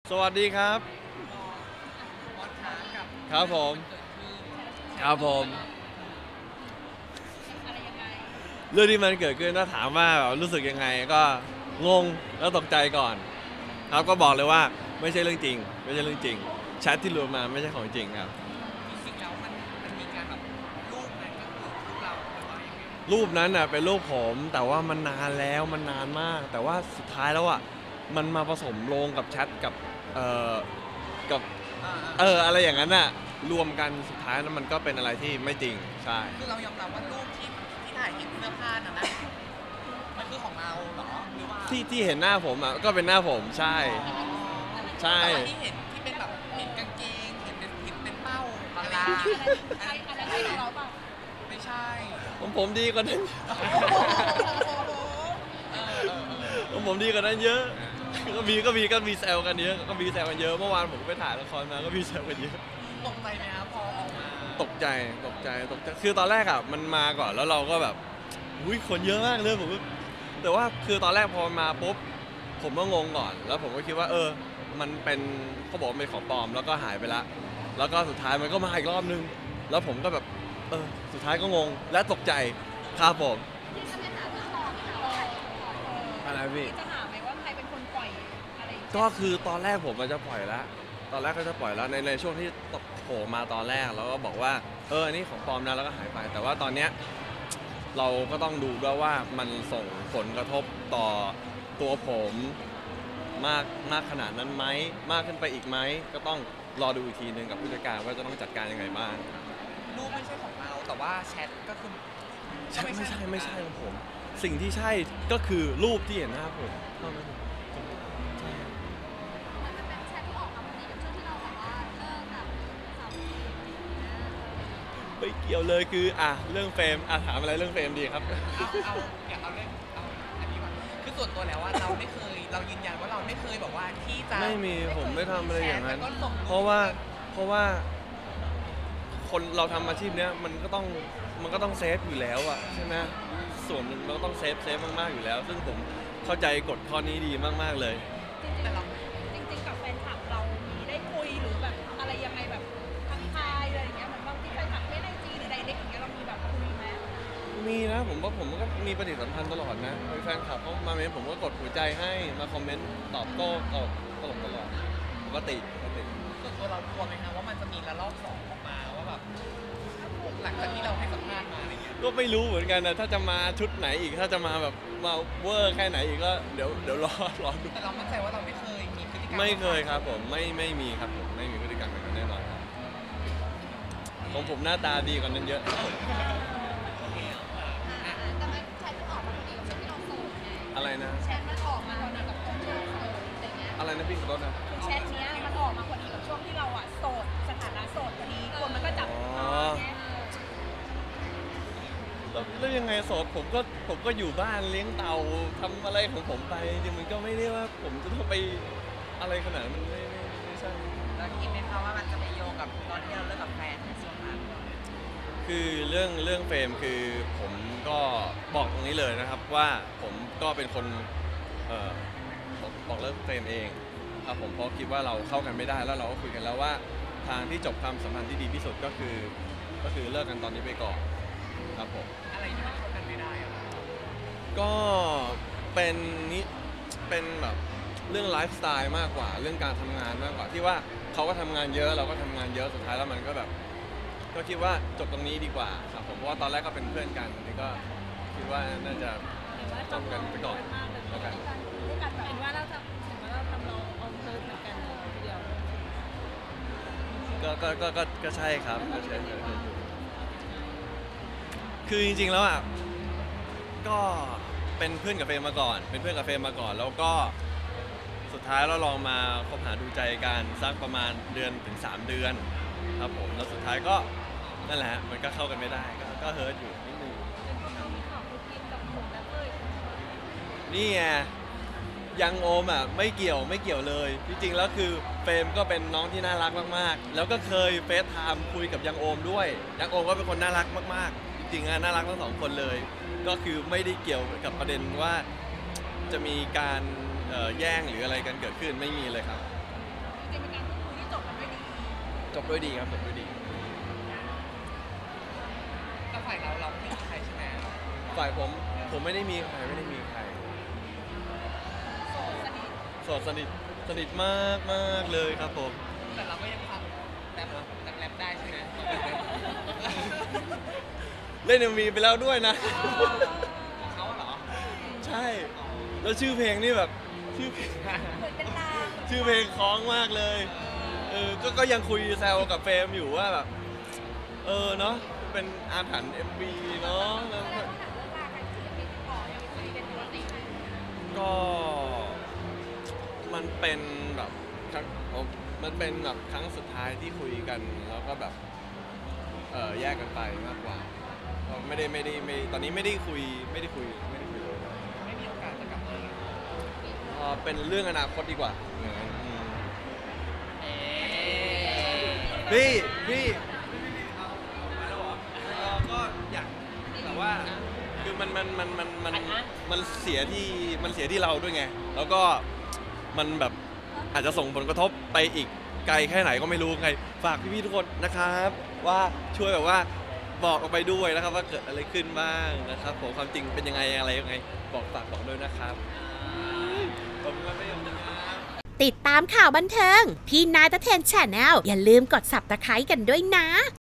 สวัสดีครับครับผมครับผมเรื่องที่มันเกิดขึ้นถ้าถามว่ารู้สึกยังไงก็งงแล้วตกใจก่อนครับก็บอกเลยว่าไม่ใช่เรื่องจริงไม่ใช่เรื่องจริงแชทที่รวมมาไม่ใช่ของจริงครับจริงๆแล้วมันมีการแบบรูปนั้นก็คือรูปเราหรือว่ายังไงรูปนั้นน่ะเป็นรูปผมแต่ว่ามันนานแล้วมันนานมากแต่ว่าสุดท้ายแล้วอ่ะมันมาผสมลงกับแชทกับเอ่อกับอ่าอะไรอย่างนั้นน่ะรวมกันสุดท้ายแล้วมันก็เป็นอะไรที่ไม่จริงใช่คือเรายอมรับว่ารูปที่ถ่ายเห็นเสื้อผ้านั่นนะมันคือของเราเหรอหรือว่าที่เห็นหน้าผมอ่ะก็เป็นหน้าผมใช่อ๋อใช่แต่ว่าที่เห็นที่เป็นแบบเห็นกางเกงเห็นเป็นเป้าอะไรอย่างเงี้ยอันนี้เราเปล่าไม่ใช่ผมดีกว่านั้นเออผมดีกว่านั้นเยอะก็มีแซวกันเยอะก็มีแซวกันเยอะเมื่อวานผมไปถ่ายละครมาก็มีแซวกันเยอะตกใจไหมครับพอออกมาตกใจคือตอนแรกอ่ะมันมาก่อนแล้วเราก็แบบอุ้ยคนเยอะมากเลยผมแต่ว่าคือตอนแรกพอมาปุ๊บผมก็งงก่อนแล้วผมก็คิดว่ามันเป็นเขาบอกเป็นของปลอมแล้วก็หายไปละแล้วก็สุดท้ายมันก็มาอีกรอบนึงแล้วผมก็แบบสุดท้ายก็งงและตกใจครับผมที่จะไปหาต้นตอไหมคะว่าใครเป็นคนปล่อยอะไรพี่ที่จะหาไหมว่าใครเป็นคนปล่อยอะไรอย่างเงี้ยก็คือตอนแรกผมมันจะปล่อยแล้วตอนแรกก็จะปล่อยแล้วในช่วงที่โผล่มาตอนแรกแล้วก็บอกว่าอันนี้ของปลอมนะแล้วก็หายไปแต่ว่าตอนเนี้ยเราก็ต้องดูด้วยว่ามันส่งผลกระทบต่อตัวผมมากขนาดนั้นไหมมากขึ้นไปอีกไหมก็ต้องรอดูอีกทีนึงกับผู้จัดการว่าจะต้องจัดการยังไงบ้างรูปไม่ใช่ของเราแต่ว่าแชทก็คือไม่ใช่ของผมสิ่งที่ใช่ก็คือรูปที่เห็นหน้าผมเท่านั้นเองใช่มันจะเป็นแชทที่ออกมาพอดีกับช่วงที่เราแบบว่าเลิกกับสามีอะไรอย่างเงี้ยไม่เกี่ยวเลยคือเรื่องเฟรมถามอะไรเรื่องเฟรมดีครับเอาอยากเอาเรื่องเอาอันนี้ว่าคือส่วนตัวแล้วว่าเราไม่เคยเรายืนยันว่าเราไม่เคยบอกว่าที่จะไม่มีผมไม่ทำอะไรอย่างนั้นเพเพราะว่าคนเราทำอาชีพเนี้ยมันก็ต้องเซฟอยู่แล้วอะใช่ไหมส่วนหนึ่งมันก็ต้องเซฟมากๆอยู่แล้วซึ่งผมเข้าใจกฎข้อนี้ดีมากๆเลยแต่เราจริงๆกับแฟนคลับเรามีได้คุยหรือแบบอะไรยังไงแบบทักทายอะไรอย่างเงี้ยเหมือนบางทีแฟนคลับไม่ได้จีหรือไดเรกอย่างเงี้ยเรามีแบบคุยไหมมีนะผมว่าผมก็มีปฏิสัมพันธ์ตลอดนะมีแฟนคลับเขามาเมนผมก็กดหัวใจให้มาคอมเมนต์ตอบโต้ตลอดปกติส่วนตัวเรากลัวไหมคะว่ามันจะมีระลอกสองออกมาว่าแบบหลังจากที่เราให้สัมภาษณ์มาอะไรเงี้ยก็ไม่รู้เหมือนกันนะถ้าจะมาชุดไหนอีกถ้าจะมาแบบมาเวอร์แค่ไหนอีกก็เดี๋ยวรอดูแต่เรามั่นใจว่าเราไม่เคยมีพฤติกรรมไม่เคยครับผมไม่มีครับผมไม่มีพฤติกรรมแบบนั้นแน่นอนครับของผมหน้าตาดีกว่านั้นเยอะแต่มันแชทมันออกมาพอดีกับช่วงที่เราโสดไงอะไรนะแชทมันออกมาพอดีกับช่วงที่เราโสดอะไรเงี้ยอะไรนะพี่ขอโทษนะคือแชทเนี้ยมันออกมาพอดีกับช่วงที่เราอ่ะโสดสถานะโสดพอดีคนมันก็จับไงแล้วยังไงโสดผมก็อยู่บ้านเลี้ยงเต่าทำอะไรของผมไปจริงมันก็ไม่ได้ว่าผมจะต้องไปอะไรขนาดนั้นมันไม่ใช่เราคิดไหมคะว่ามันจะไปโยงกับตอนที่เราเลิกกับแฟนในช่วงนั้นคือเรื่องเฟรมคือผมก็บอกตรงนี้เลยนะครับว่าผมก็เป็นคนบอกเลิกเฟรมเองครับผมเพราะคิดว่าเราเข้ากันไม่ได้แล้วเราก็คุยกันแล้วว่าทางที่จบความสัมพันธ์ที่ดีที่สุดก็คือเลิกกันตอนนี้ไปก่อนครับผมอะไรที่มันเข้ากันไม่ได้อะก็เป็นเป็นแบบเรื่องไลฟ์สไตล์มากกว่าเรื่องการทำงานมากกว่าที่ว่าเขาก็ทำงานเยอะเราก็ทำงานเยอะสุดท้ายแล้วมันก็แบบก็คิดว่าจบตรงนี้ดีกว่าครับผมเพราะว่าตอนแรกก็เป็นเพื่อนกันนี่ก็คิดว่าน่าจะจบกันไปก่อนแล้วกันเห็นว่าเราทำเราเอาเลิฟเหมือนกันเดียวก็ใช่ครับก็ใช่คือจริงๆแล้วก็เป็นเพื่อนกับเฟรมมาก่อนแล้วก็สุดท้ายเราลองมาคบหาดูใจกันสักประมาณเดือนถึง3 เดือนครับผมแล้วสุดท้ายก็นั่นแหละมันก็เข้ากันไม่ได้ก็เฮิร์ตอยู่นิดนึงนี่ไงยังโอมไม่เกี่ยวเลยจริงๆแล้วคือเฟรมก็เป็นน้องที่น่ารักมากๆแล้วก็เคยเฟซไทม์คุยกับยังโอมด้วยยังโอมก็เป็นคนน่ารักมากๆจริงๆน่ารักทั้ง2 คนเลยก็คือไม่ได้เกี่ยวกับประเด็นว่าจะมีการแย่งหรืออะไรกันเกิดขึ้นไม่มีเลยครับบด้วยดีครับจบด้วยดีแล้วฝ่ายเราไม่มีใครใช่ไหมฝ่ายผมไม่ได้มีใครไม่ได้มีใครโสดสนิทโสดสนิทมากมากเลยครับผมแต่เราก็ยังฟังแรปได้ใช่ไหมเล่น MV ไปแล้วด้วยนะเขาเหรอใช่ แล้วชื่อเพลงนี่แบบชื่อเพลงเหมือนเป็นลางชื่อเพลงคล้องมากเลยก็ยังคุยแซวกับเฟรมอยู่ว่าแบบเนาะเป็นอาถรรพ์ MV เนาะแล้วแสดงว่าหนังเรื่องราวการเขียนเพลงต่อยังคุยเป็นปกติไหมก็มันเป็นแบบมันเป็นแบบครั้งสุดท้ายที่คุยกันแล้วก็แบบแยกกันไปมากกว่าก็ไม่ตอนนี้ไม่ได้คุยเลยไม่มีโอกาสจะกลับมาอีกเป็นเรื่องอนาคตดีกว่าอย่างนั้นเอ๊พี่ก็อยากแต่ว่าคือมันเสียที่เราด้วยไงแล้วก็มันแบบอาจจะส่งผลกระทบไปอีกไกลแค่ไหนก็ไม่รู้ไงฝากพี่ๆทุกคนนะครับว่าช่วยแบบว่าบอกออกไปด้วยนะครับว่าเกิดอะไรขึ้นบ้างนะครับผมความจริงเป็นยังไงอะไรยังไงบอกด้วยนะครับขอบคุณมากนะครับติดตามข่าวบันเทิงพี่นายตะเทนแชนแนลอย่าลืมกด Subscribe กันด้วยนะ